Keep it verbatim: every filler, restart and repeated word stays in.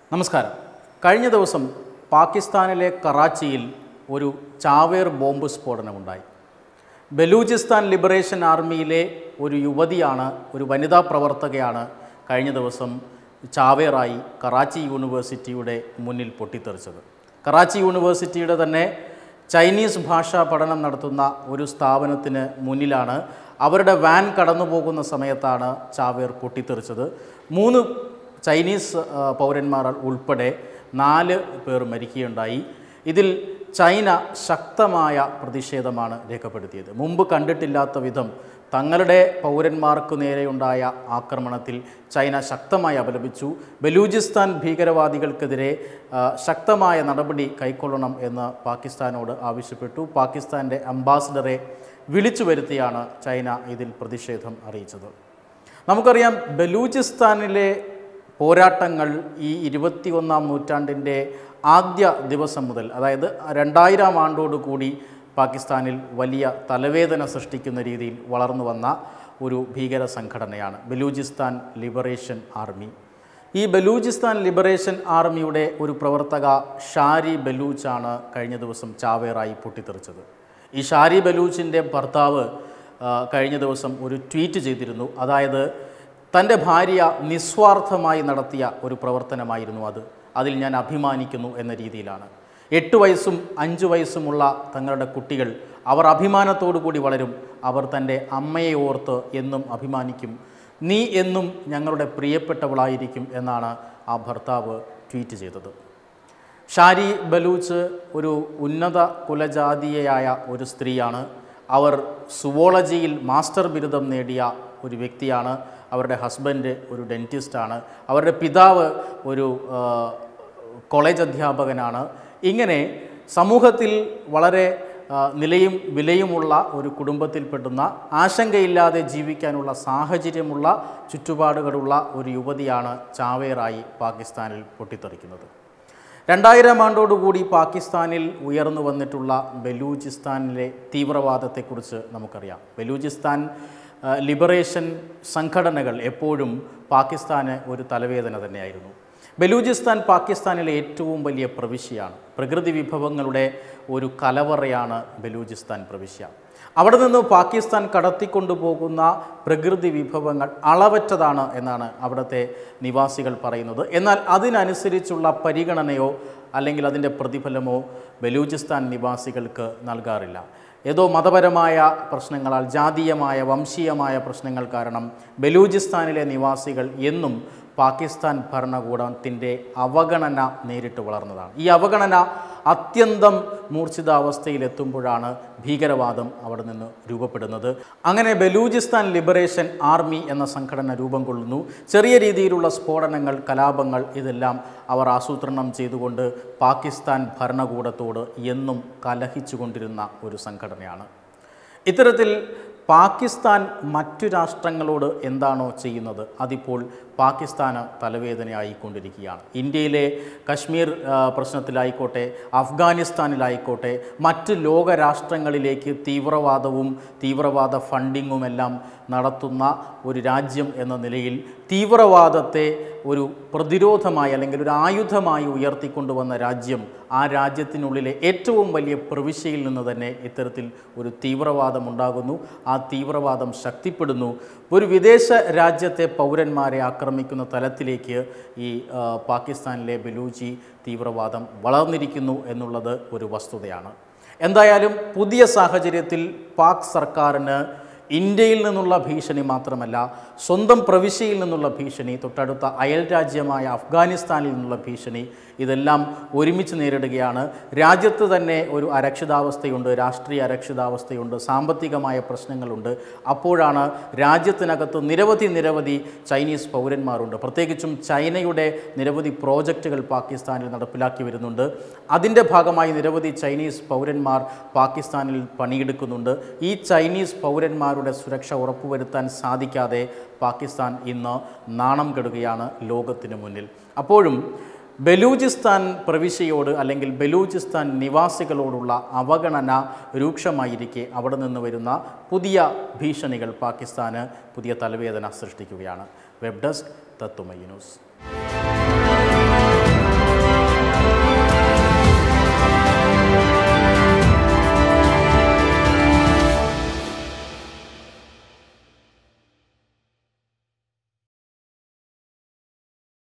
നമസ്കാരം. കഴിഞ്ഞ ദിവസം പാകിസ്ഥാനിലെ കറാച്ചിയിൽ ഒരു ചാവേർ ബോംബ് സ്ഫോടനമുണ്ടായി. ബലൂചിസ്ഥാൻ ലിബറേഷൻ ആർമിയിലെ ഒരു യുവതിയാണ്, ഒരു വനിതാ പ്രവർത്തകയാണ് കഴിഞ്ഞ ദിവസം ചാവേറായി കറാച്ചി യൂണിവേഴ്സിറ്റിയുടെ മുന്നിൽ പൊട്ടിത്തെറിച്ചത്. കറാച്ചി യൂണിവേഴ്സിറ്റിയുടെ തന്നെ ചൈനീസ് ഭാഷാ പഠനം നടത്തുന്ന ഒരു സ്ഥാപനത്തിന് മുന്നിലാണ് അവരുടെ വാൻ കടന്നു പോകുന്ന സമയത്താണ് ചാവേർ പൊട്ടിത്തെറിച്ചത്. മൂന്ന് ചൈനീസ് പൗരന്മാർ ഉൾപ്പെടെ നാല് പേർ മരിക്കുകയുണ്ടായി. ഇതിൽ ചൈന ശക്തമായ പ്രതിഷേധമാണ് രേഖപ്പെടുത്തിയത്. മുമ്പ് കണ്ടിട്ടില്ലാത്ത വിധം തങ്ങളുടെ പൗരന്മാർക്ക് നേരെയുണ്ടായ ആക്രമണത്തിൽ ചൈന ശക്തമായി അപലപിച്ചു. ബലൂചിസ്ഥാൻ ഭീകരവാദികൾക്കെതിരെ ശക്തമായ നടപടി കൈക്കൊള്ളണം എന്ന് പാകിസ്ഥാനോട് ആവശ്യപ്പെട്ടു. പാകിസ്ഥാൻ്റെ അംബാസഡറെ വിളിച്ചു വരുത്തിയാണ് ചൈന ഇതിൽ പ്രതിഷേധം അറിയിച്ചത്. നമുക്കറിയാം, ബലൂചിസ്ഥാനിലെ പോരാട്ടങ്ങൾ ഈ ഇരുപത്തി ഒന്നാം നൂറ്റാണ്ടിൻ്റെ ആദ്യ ദിവസം മുതൽ, അതായത് രണ്ടായിരം ആണ്ടോടുകൂടി പാകിസ്ഥാനിൽ വലിയ തലവേദന സൃഷ്ടിക്കുന്ന രീതിയിൽ വളർന്നു വന്ന ഒരു ഭീകര സംഘടനയാണ് ബലൂചിസ്ഥാൻ ലിബറേഷൻ ആർമി. ഈ ബലൂചിസ്ഥാൻ ലിബറേഷൻ ആർമിയുടെ ഒരു പ്രവർത്തക ഷാരി ബലൂച്ചാണ് കഴിഞ്ഞ ദിവസം ചാവേറായി പൊട്ടിത്തെറിച്ചത്. ഈ ഷാരി ബലൂച്ചിൻ്റെ ഭർത്താവ് കഴിഞ്ഞ ദിവസം ഒരു ട്വീറ്റ് ചെയ്തിരുന്നു. അതായത് തൻ്റെ ഭാര്യ നിസ്വാർത്ഥമായി നടത്തിയ ഒരു പ്രവർത്തനമായിരുന്നു അത്, അതിൽ ഞാൻ അഭിമാനിക്കുന്നു എന്ന രീതിയിലാണ്. എട്ട് വയസ്സും അഞ്ച് വയസ്സുമുള്ള തങ്ങളുടെ കുട്ടികൾ അവർ അഭിമാനത്തോടു കൂടി വളരും. അവർ തൻ്റെ അമ്മയെ ഓർത്ത് എന്നും അഭിമാനിക്കും. നീ എന്നും ഞങ്ങളുടെ പ്രിയപ്പെട്ടവളായിരിക്കും എന്നാണ് ആ ഭർത്താവ് ട്വീറ്റ് ചെയ്തത്. ഷാരി ബലൂച്ച് ഒരു ഉന്നത കുലജാതീയയായ ഒരു സ്ത്രീയാണ്. അവർ സുവോളജിയിൽ മാസ്റ്റർ ബിരുദം നേടിയ ഒരു വ്യക്തിയാണ്. അവരുടെ ഹസ്ബൻഡ് ഒരു ഡെൻറ്റിസ്റ്റാണ്. അവരുടെ പിതാവ് ഒരു കോളേജ് അധ്യാപകനാണ്. ഇങ്ങനെ സമൂഹത്തിൽ വളരെ നിലയും വിലയുമുള്ള ഒരു കുടുംബത്തിൽപ്പെടുന്ന, ആശങ്കയില്ലാതെ ജീവിക്കാനുള്ള സാഹചര്യമുള്ള ചുറ്റുപാടുകളുള്ള ഒരു യുവതിയാണ് ചാവേറായി പാകിസ്ഥാനിൽ പൊട്ടിത്തെറിക്കുന്നത്. രണ്ടായിരം ആണ്ടോടുകൂടി പാകിസ്ഥാനിൽ ഉയർന്നു വന്നിട്ടുള്ള ബലൂചിസ്ഥാനിലെ തീവ്രവാദത്തെക്കുറിച്ച് നമുക്കറിയാം. ബലൂചിസ്ഥാൻ ലിബറേഷൻ സംഘടനകൾ എപ്പോഴും പാകിസ്ഥാന് ഒരു തലവേദന തന്നെയായിരുന്നു. ബലൂചിസ്ഥാൻ പാകിസ്ഥാനിലെ ഏറ്റവും വലിയ പ്രവിശ്യയാണ്. പ്രകൃതി വിഭവങ്ങളുടെ ഒരു കലവറയാണ് ബലൂചിസ്ഥാൻ പ്രവിശ്യ. അവിടെ നിന്ന് പാകിസ്ഥാൻ കടത്തിക്കൊണ്ടുപോകുന്ന പ്രകൃതി വിഭവങ്ങൾ അളവറ്റതാണ് എന്നാണ് അവിടുത്തെ നിവാസികൾ പറയുന്നത്. എന്നാൽ അതിനനുസരിച്ചുള്ള പരിഗണനയോ അല്ലെങ്കിൽ അതിൻ്റെ പ്രതിഫലമോ ബലൂചിസ്ഥാൻ നിവാസികൾക്ക് നൽകാറില്ല. ഏതോ മതപരമായ പ്രശ്നങ്ങളാൽ, ജാതീയമായ വംശീയമായ പ്രശ്നങ്ങൾ കാരണം ബലൂചിസ്ഥാനിലെ നിവാസികൾ എന്നും പാകിസ്ഥാൻ ഭരണകൂടത്തിൻ്റെ അവഗണന നേരിട്ട് വളർന്നതാണ്. ഈ അവഗണന അത്യന്തം മൂർച്ഛിതാവസ്ഥയിലെത്തുമ്പോഴാണ് ഭീകരവാദം അവിടെ നിന്ന് രൂപപ്പെടുന്നത്. അങ്ങനെ ബലൂചിസ്ഥാൻ ലിബറേഷൻ ആർമി എന്ന സംഘടന രൂപം കൊള്ളുന്നു. ചെറിയ രീതിയിലുള്ള സ്ഫോടനങ്ങൾ, കലാപങ്ങൾ ഇതെല്ലാം അവർ ആസൂത്രണം ചെയ്തുകൊണ്ട് പാകിസ്ഥാൻ ഭരണകൂടത്തോട് എന്നും കലഹിച്ചുകൊണ്ടിരുന്ന ഒരു സംഘടനയാണ്. ഇത്തരത്തിൽ പാകിസ്ഥാൻ മറ്റു രാഷ്ട്രങ്ങളോട് എന്താണോ ചെയ്യുന്നത് അതിപ്പോൾ പാകിസ്ഥാന് തലവേദനയായിക്കൊണ്ടിരിക്കുകയാണ്. ഇന്ത്യയിലെ കശ്മീർ പ്രശ്നത്തിലായിക്കോട്ടെ, അഫ്ഗാനിസ്ഥാനിലായിക്കോട്ടെ, മറ്റ് ലോകരാഷ്ട്രങ്ങളിലേക്ക് തീവ്രവാദവും തീവ്രവാദ ഫണ്ടിങ്ങുമെല്ലാം നടത്തുന്ന ഒരു രാജ്യം എന്ന നിലയിൽ തീവ്രവാദത്തെ ഒരു പ്രതിരോധമായി അല്ലെങ്കിൽ ഒരു ആയുധമായി ഉയർത്തിക്കൊണ്ടുവന്ന രാജ്യം, ആ രാജ്യത്തിനുള്ളിലെ ഏറ്റവും വലിയ പ്രവിശ്യയിൽ നിന്ന് തന്നെ ഇത്തരത്തിൽ ഒരു തീവ്രവാദം ഉണ്ടാകുന്നു. ആ തീവ്രവാദം ശക്തിപ്പെടുന്നു. ഒരു വിദേശ രാജ്യത്തെ പൗരന്മാരെ ആക്രമിക്കുന്ന തലത്തിലേക്ക് ഈ പാകിസ്ഥാനിലെ ബലൂചി തീവ്രവാദം വളർന്നിരിക്കുന്നു എന്നുള്ളത് ഒരു വസ്തുതയാണ്. എന്തായാലും പുതിയ സാഹചര്യത്തിൽ പാക് സർക്കാരിന് ഇന്ത്യയിൽ നിന്നുള്ള ഭീഷണി മാത്രമല്ല, സ്വന്തം പ്രവിശ്യയിൽ നിന്നുള്ള ഭീഷണി, തൊട്ടടുത്ത അയൽ രാജ്യമായ അഫ്ഗാനിസ്ഥാനിൽ നിന്നുള്ള ഭീഷണി, ഇതെല്ലാം ഒരുമിച്ച് നേരിടുകയാണ്. രാജ്യത്ത് തന്നെ ഒരു അരക്ഷിതാവസ്ഥയുണ്ട്, രാഷ്ട്രീയ അരക്ഷിതാവസ്ഥയുണ്ട്, സാമ്പത്തികമായ പ്രശ്നങ്ങളുണ്ട്. അപ്പോഴാണ് രാജ്യത്തിനകത്ത് നിരവധി നിരവധി ചൈനീസ് പൗരന്മാരുണ്ട്. പ്രത്യേകിച്ചും ചൈനയുടെ നിരവധി പ്രോജക്റ്റുകൾ പാകിസ്ഥാനിൽ നടപ്പിലാക്കി വരുന്നുണ്ട്. അതിൻ്റെ ഭാഗമായി നിരവധി ചൈനീസ് പൗരന്മാർ പാകിസ്ഥാനിൽ പണിയെടുക്കുന്നുണ്ട്. ഈ ചൈനീസ് പൗരന്മാർ സുരക്ഷ ഉറപ്പുവരുത്താൻ സാധിക്കാതെ പാകിസ്ഥാൻ ഇന്ന് നാണം കെടുകയാണ് ലോകത്തിന് മുന്നിൽ. അപ്പോഴും ബലൂചിസ്ഥാൻ പ്രവിശ്യയോട് അല്ലെങ്കിൽ ബലൂചിസ്ഥാൻ നിവാസികളോടുള്ള അവഗണന രൂക്ഷമായിരിക്കെ അവിടെ നിന്ന് വരുന്ന പുതിയ ഭീഷണികൾ പാകിസ്ഥാന് പുതിയ തലവേദന സൃഷ്ടിക്കുകയാണ്. Web desk Tatwamayi news.